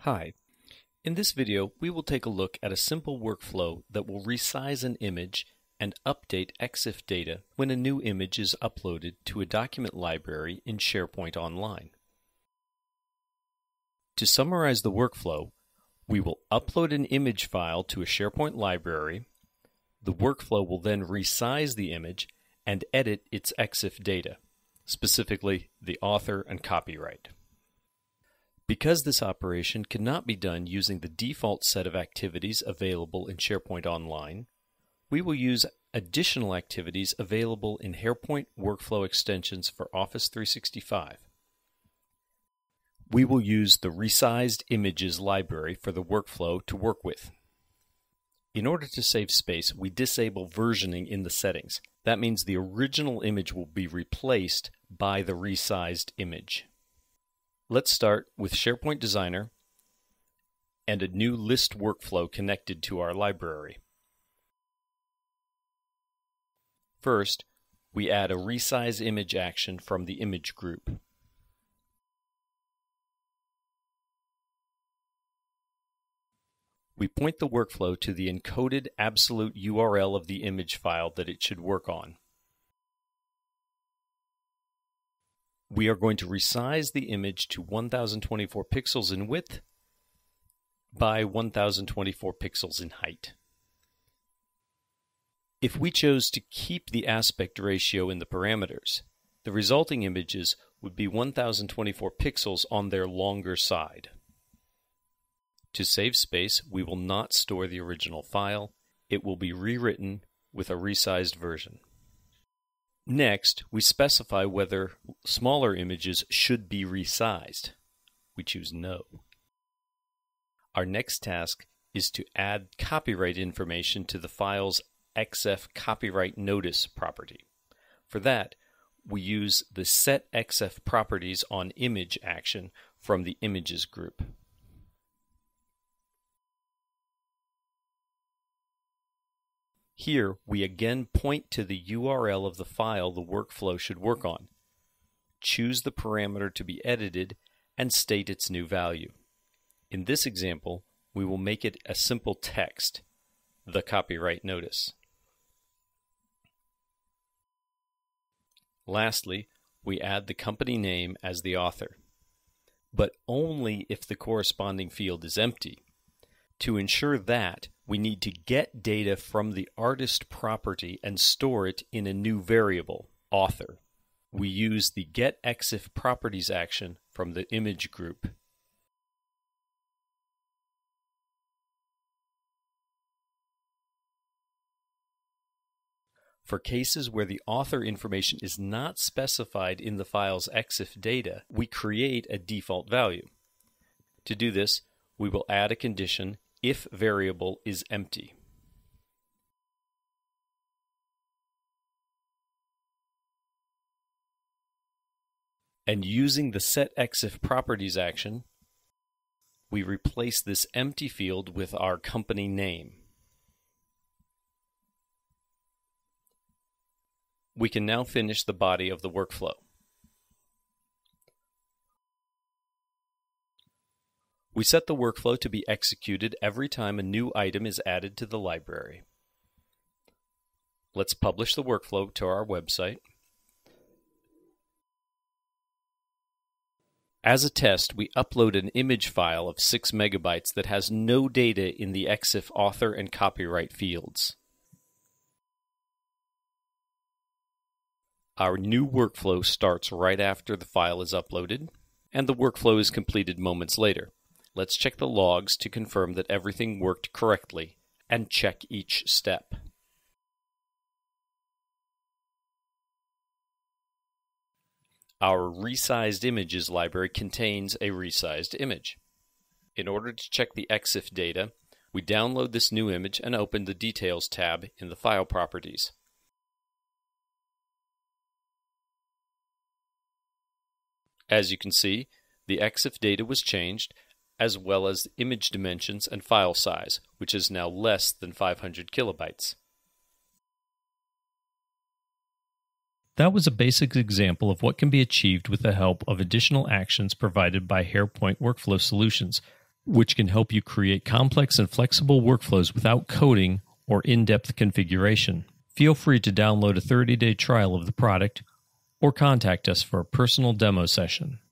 Hi. In this video, we will take a look at a simple workflow that will resize an image and update Exif data when a new image is uploaded to a document library in SharePoint Online. To summarize the workflow, we will upload an image file to a SharePoint library. The workflow will then resize the image and edit its Exif data, specifically the author and copyright. Because this operation cannot be done using the default set of activities available in SharePoint Online, we will use additional activities available in HarePoint Workflow Extensions for Office 365. We will use the Resized Images library for the workflow to work with. In order to save space, we disable versioning in the settings. That means the original image will be replaced by the resized image. Let's start with SharePoint Designer and a new list workflow connected to our library. First, we add a resize image action from the image group. We point the workflow to the encoded absolute URL of the image file that it should work on. We are going to resize the image to 1024 pixels in width by 1024 pixels in height. If we chose to keep the aspect ratio in the parameters, the resulting images would be 1024 pixels on their longer side. To save space, we will not store the original file. It will be rewritten with a resized version. Next, we specify whether smaller images should be resized. We choose No. Our next task is to add copyright information to the file's Exif copyright notice property. For that, we use the Set Exif Properties on Image action from the Images group. Here, we again point to the URL of the file the workflow should work on. Choose the parameter to be edited and state its new value. In this example, we will make it a simple text, the copyright notice. Lastly, we add the company name as the author, but only if the corresponding field is empty. To ensure that, we need to get data from the artist property and store it in a new variable, author. We use the Get Exif Properties action from the image group. For cases where the author information is not specified in the file's Exif data, we create a default value. To do this, we will add a condition if variable is empty. And using the Set Exif Properties action, we replace this empty field with our company name. We can now finish the body of the workflow. We set the workflow to be executed every time a new item is added to the library. Let's publish the workflow to our website. As a test, we upload an image file of 6 megabytes that has no data in the Exif author and copyright fields. Our new workflow starts right after the file is uploaded, and the workflow is completed moments later. Let's check the logs to confirm that everything worked correctly and check each step. Our Resized Images library contains a resized image. In order to check the Exif data, we download this new image and open the Details tab in the File Properties. As you can see, the Exif data was changed, as well as image dimensions and file size, which is now less than 500 kilobytes. That was a basic example of what can be achieved with the help of additional actions provided by HarePoint Workflow Solutions. which can help you create complex and flexible workflows without coding or in-depth configuration. Feel free to download a 30-day trial of the product or contact us for a personal demo session.